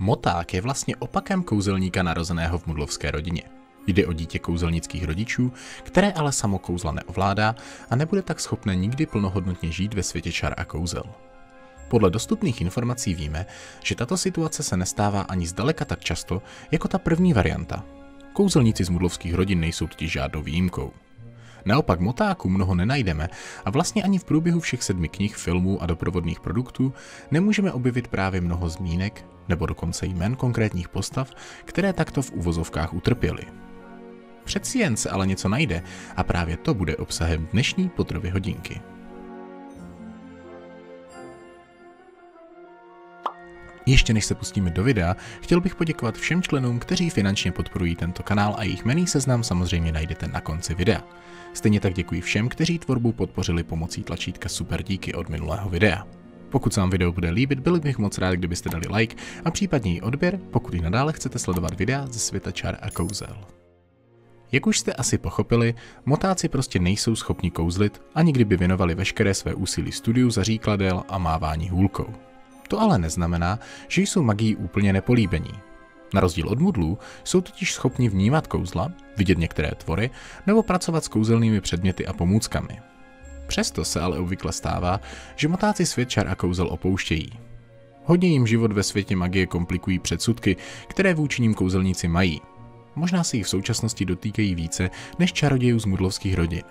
Moták je vlastně opakem kouzelníka narozeného v mudlovské rodině. Jde o dítě kouzelnických rodičů, které ale samo kouzla neovládá a nebude tak schopné nikdy plnohodnotně žít ve světě čar a kouzel. Podle dostupných informací víme, že tato situace se nestává ani zdaleka tak často jako ta první varianta. Kouzelníci z mudlovských rodin nejsou totiž žádnou výjimkou. Naopak motáků mnoho nenajdeme a vlastně ani v průběhu všech 7 knih, filmů a doprovodných produktů nemůžeme objevit právě mnoho zmínek nebo dokonce jmen konkrétních postav, které takto v uvozovkách utrpěly. Přeci jen se ale něco najde a právě to bude obsahem dnešní Potterovy hodinky. Ještě než se pustíme do videa, chtěl bych poděkovat všem členům, kteří finančně podporují tento kanál a jejich jmenný seznam samozřejmě najdete na konci videa. Stejně tak děkuji všem, kteří tvorbu podpořili pomocí tlačítka super díky od minulého videa. Pokud se vám video bude líbit, byl bych moc rád, kdybyste dali like a případně i odběr, pokud i nadále chcete sledovat videa ze světa čar a kouzel. Jak už jste asi pochopili, motáci prostě nejsou schopni kouzlit, ani kdyby věnovali veškeré své úsilí studiu zaříkladel a mávání hůlkou. To ale neznamená, že jsou magií úplně nepolíbení. Na rozdíl od mudlů jsou totiž schopni vnímat kouzla, vidět některé tvory nebo pracovat s kouzelnými předměty a pomůckami. Přesto se ale obvykle stává, že motáci svět čar a kouzel opouštějí. Hodně jim život ve světě magie komplikují předsudky, které vůči nim kouzelníci mají. Možná se jich v současnosti dotýkají více než čarodějů z mudlovských rodin.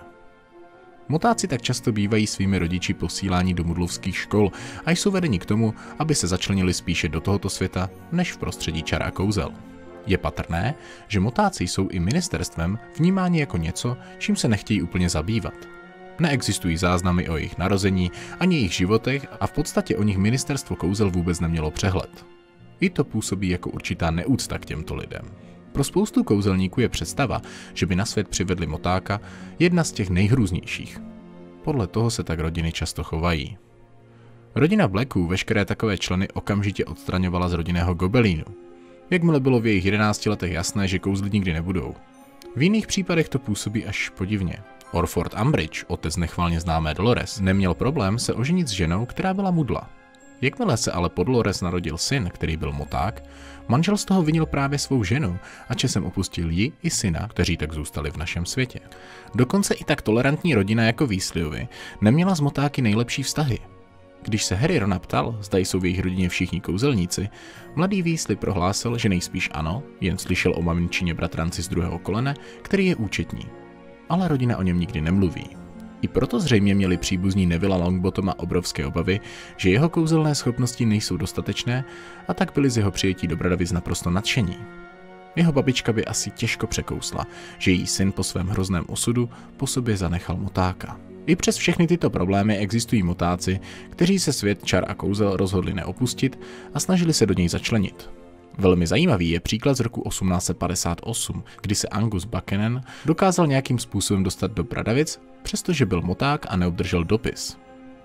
Motáci tak často bývají svými rodiči posíláni do mudlovských škol a jsou vedeni k tomu, aby se začlenili spíše do tohoto světa, než v prostředí čar a kouzel. Je patrné, že motáci jsou i ministerstvem vnímáni jako něco, čím se nechtějí úplně zabývat. Neexistují záznamy o jejich narození ani jejich životech a v podstatě o nich ministerstvo kouzel vůbec nemělo přehled. I to působí jako určitá neúcta k těmto lidem. Pro spoustu kouzelníků je představa, že by na svět přivedli motáka, jedna z těch nejhrůznějších. Podle toho se tak rodiny často chovají. Rodina Blacků veškeré takové členy okamžitě odstraňovala z rodinného gobelínu. Jakmile bylo v jejich 11 letech jasné, že kouzlit nikdy nebudou. V jiných případech to působí až podivně. Orford Umbridge, otec nechvalně známé Dolores, neměl problém se oženit s ženou, která byla mudla. Jakmile se ale po Dolores narodil syn, který byl moták, manžel z toho vinil právě svou ženu a časem opustil ji i syna, kteří tak zůstali v našem světě. Dokonce i tak tolerantní rodina jako Weasleyovi neměla s motáky nejlepší vztahy. Když se Harry Rona ptal, zda jsou v jejich rodině všichni kouzelníci, mladý Weasley prohlásil, že nejspíš ano, jen slyšel o maminčině bratranci z druhého kolene, který je účetní. Ale rodina o něm nikdy nemluví. I proto zřejmě měli příbuzní Nevilla Longbotoma obrovské obavy, že jeho kouzelné schopnosti nejsou dostatečné a tak byli z jeho přijetí do Bradavic naprosto nadšení. Jeho babička by asi těžko překousla, že její syn po svém hrozném osudu po sobě zanechal motáka. I přes všechny tyto problémy existují motáci, kteří se svět čar a kouzel rozhodli neopustit a snažili se do něj začlenit. Velmi zajímavý je příklad z roku 1858, kdy se Angus Buchanan dokázal nějakým způsobem dostat do Bradavic, přestože byl moták a neobdržel dopis.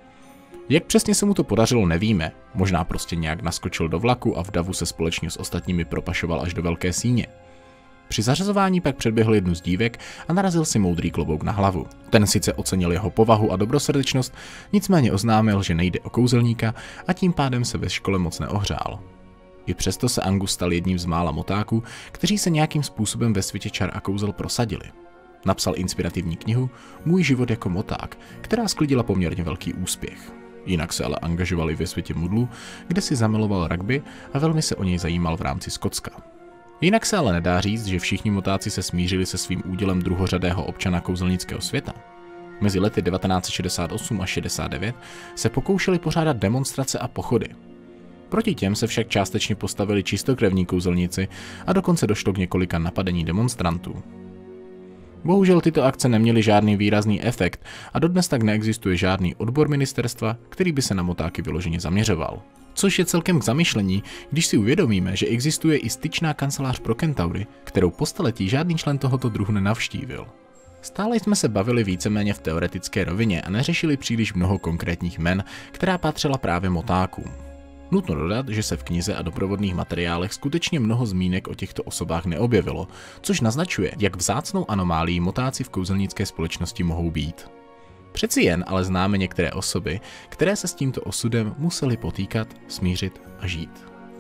Jak přesně se mu to podařilo, nevíme, možná prostě nějak naskočil do vlaku a v davu se společně s ostatními propašoval až do Velké síně. Při zařazování pak předběhl jednu z dívek a narazil si moudrý klobouk na hlavu. Ten sice ocenil jeho povahu a dobrosrdečnost, nicméně oznámil, že nejde o kouzelníka a tím pádem se ve škole moc neohřál. I přesto se Angus stal jedním z mála motáků, kteří se nějakým způsobem ve světě čar a kouzel prosadili. Napsal inspirativní knihu Můj život jako moták, která sklidila poměrně velký úspěch. Jinak se ale angažovali ve světě mudlu, kde si zamiloval rugby a velmi se o něj zajímal v rámci Skotska. Jinak se ale nedá říct, že všichni motáci se smířili se svým údělem druhořadého občana kouzelnického světa. Mezi lety 1968 a 69 se pokoušeli pořádat demonstrace a pochody. Proti těm se však částečně postavili čistokrevní kouzelníci a dokonce došlo k několika napadení demonstrantů. Bohužel tyto akce neměly žádný výrazný efekt a dodnes tak neexistuje žádný odbor ministerstva, který by se na motáky vyloženě zaměřoval. Což je celkem k zamyšlení, když si uvědomíme, že existuje i styčná kancelář pro kentaury, kterou po staletí žádný člen tohoto druhu nenavštívil. Stále jsme se bavili víceméně v teoretické rovině a neřešili příliš mnoho konkrétních jmen, která patřila právě motákům. Nutno dodat, že se v knize a doprovodných materiálech skutečně mnoho zmínek o těchto osobách neobjevilo, což naznačuje, jak vzácnou anomálií motáci v kouzelnické společnosti mohou být. Přeci jen ale známe některé osoby, které se s tímto osudem museli potýkat, smířit a žít.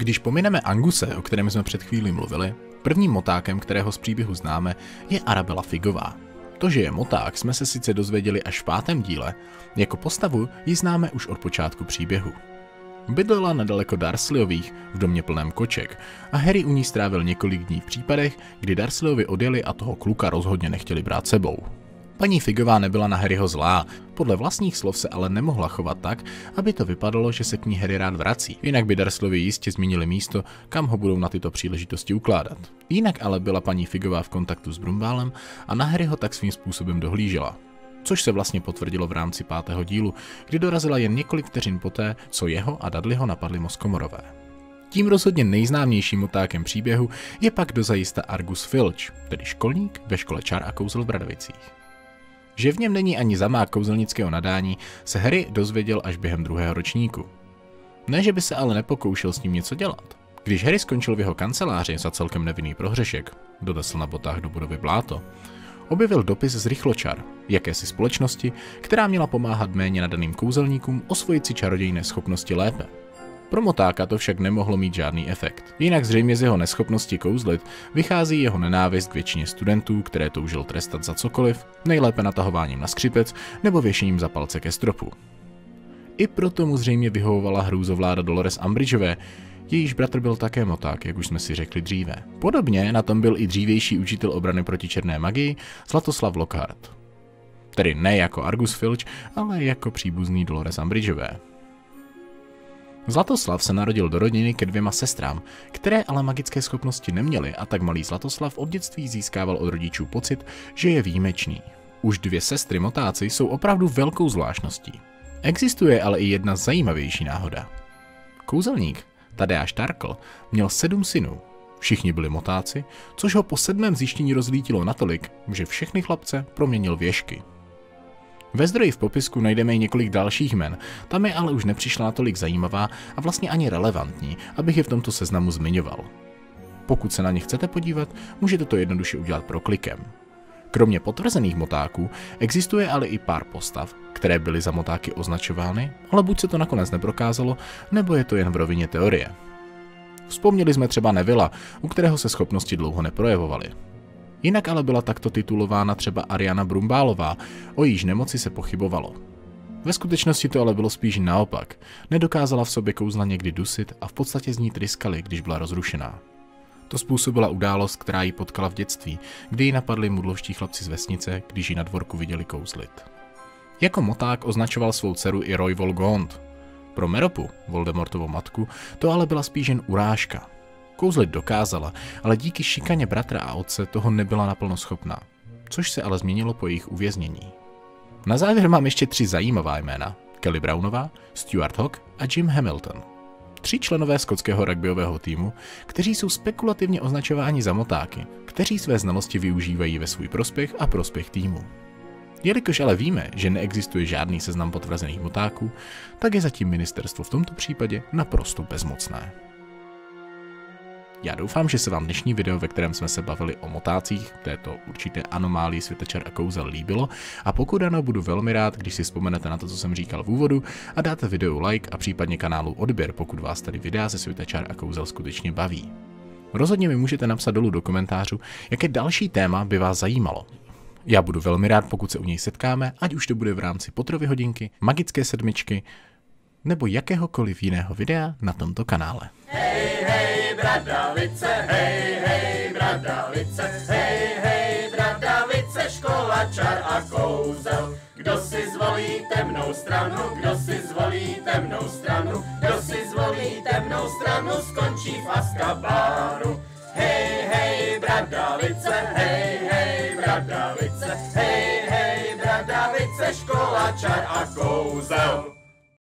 Když pomineme Anguse, o kterém jsme před chvílí mluvili, prvním motákem, kterého z příběhu známe, je Arabella Figová. To, že je moták, jsme se sice dozvěděli až v 5. díle, jako postavu ji známe už od počátku příběhu. Bydlela nedaleko Dursleyových v domě plném koček a Harry u ní strávil několik dní v případech, kdy Dursleyovi odjeli a toho kluka rozhodně nechtěli brát sebou. Paní Figová nebyla na Harryho zlá, podle vlastních slov se ale nemohla chovat tak, aby to vypadalo, že se k ní Harry rád vrací, jinak by Dursleyovi jistě zmínili místo, kam ho budou na tyto příležitosti ukládat. Jinak ale byla paní Figová v kontaktu s Brumbálem a na Harryho tak svým způsobem dohlížela. Což se vlastně potvrdilo v rámci 5. dílu, kdy dorazila jen několik vteřin poté, co jeho a Dudleyho napadli mozkomorové. Tím rozhodně nejznámějším motákem příběhu je pak dozajista Argus Filch, tedy školník ve škole čar a kouzel v Bradavicích. Že v něm není ani zamák kouzelnického nadání, se Harry dozvěděl až během 2. ročníku. Ne, že by se ale nepokoušel s ním něco dělat. Když Harry skončil v jeho kanceláři za celkem nevinný prohřešek, dodesl na botách do budovy bláto, objevil dopis z Rychločar, jakési společnosti, která měla pomáhat méně nadaným kouzelníkům osvojit si čarodějné schopnosti lépe. Pro motáka to však nemohlo mít žádný efekt. Jinak zřejmě z jeho neschopnosti kouzlit vychází jeho nenávist k většině studentů, které toužil trestat za cokoliv, nejlépe natahováním na skřipec nebo věšením za palce ke stropu. I proto mu zřejmě vyhovovala hrůzovláda Dolores Umbridgeové, jejíž bratr byl také moták, jak už jsme si řekli dříve. Podobně na tom byl i dřívější učitel obrany proti černé magii Zlatoslav Lockhart. Tedy ne jako Argus Filch, ale jako příbuzný Dolores Umbridgeové. Zlatoslav se narodil do rodiny ke 2 sestrám, které ale magické schopnosti neměly a tak malý Zlatoslav od dětství získával od rodičů pocit, že je výjimečný. Už 2 sestry motáci jsou opravdu velkou zvláštností. Existuje ale i jedna zajímavější náhoda. Kouzelník Tadeáš Tarkl měl 7 synů. Všichni byli motáci, což ho po 7. zjištění rozlítilo natolik, že všechny chlapce proměnil v ježky. Ve zdroji v popisku najdeme i několik dalších jmen, tam je ale už nepřišla natolik zajímavá a vlastně ani relevantní, abych je v tomto seznamu zmiňoval. Pokud se na ně chcete podívat, můžete to jednoduše udělat proklikem. Kromě potvrzených motáků existuje ale i pár postav, které byly za motáky označovány, ale buď se to nakonec neprokázalo, nebo je to jen v rovině teorie. Vzpomněli jsme třeba Nevilla, u kterého se schopnosti dlouho neprojevovaly. Jinak ale byla takto titulována třeba Ariana Brumbálová, o jejíž nemoci se pochybovalo. Ve skutečnosti to ale bylo spíš naopak, nedokázala v sobě kouzla někdy dusit a v podstatě z ní tryskaly, když byla rozrušená. To způsobila událost, která ji potkala v dětství, kdy ji napadli mudlovští chlapci z vesnice, když ji na dvorku viděli kouzlit. Jako moták označoval svou dceru i Royval Gaunt. Pro Meropu, Voldemortovu matku, to ale byla spíš jen urážka. Kouzlit dokázala, ale díky šikaně bratra a otce toho nebyla naplno schopná, což se ale změnilo po jejich uvěznění. Na závěr mám ještě 3 zajímavá jména: Kelly Brownová, Stuart Hogg a Jim Hamilton. 3 členové skotského rugbyového týmu, kteří jsou spekulativně označováni za motáky, kteří své znalosti využívají ve svůj prospěch a prospěch týmu. Jelikož ale víme, že neexistuje žádný seznam potvrzených motáků, tak je zatím ministerstvo v tomto případě naprosto bezmocné. Já doufám, že se vám dnešní video, ve kterém jsme se bavili o motácích, této určité anomálii světa čar a kouzel, líbilo, a pokud ano, budu velmi rád, když si vzpomenete na to, co jsem říkal v úvodu, a dáte videu like a případně kanálu odběr, pokud vás tady videa ze světa čar a kouzel skutečně baví. Rozhodně mi můžete napsat dolů do komentářů, jaké další téma by vás zajímalo. Já budu velmi rád, pokud se u něj setkáme, ať už to bude v rámci Potterovy hodinky, magické sedmičky, nebo jakéhokoliv jiného videa na tomto kanále. Hej, Bradavice, hej, Bradavice, hej, Bradavice, škola čar a kouzel. Kdo si zvolí temnou stranu, kdo si zvolí temnou stranu, kdo si zvolí temnou stranu, skončí v Azkabánu. Hej, Bradavice, hej, Bradavice, hej, Bradavice, škola čar a kouzel.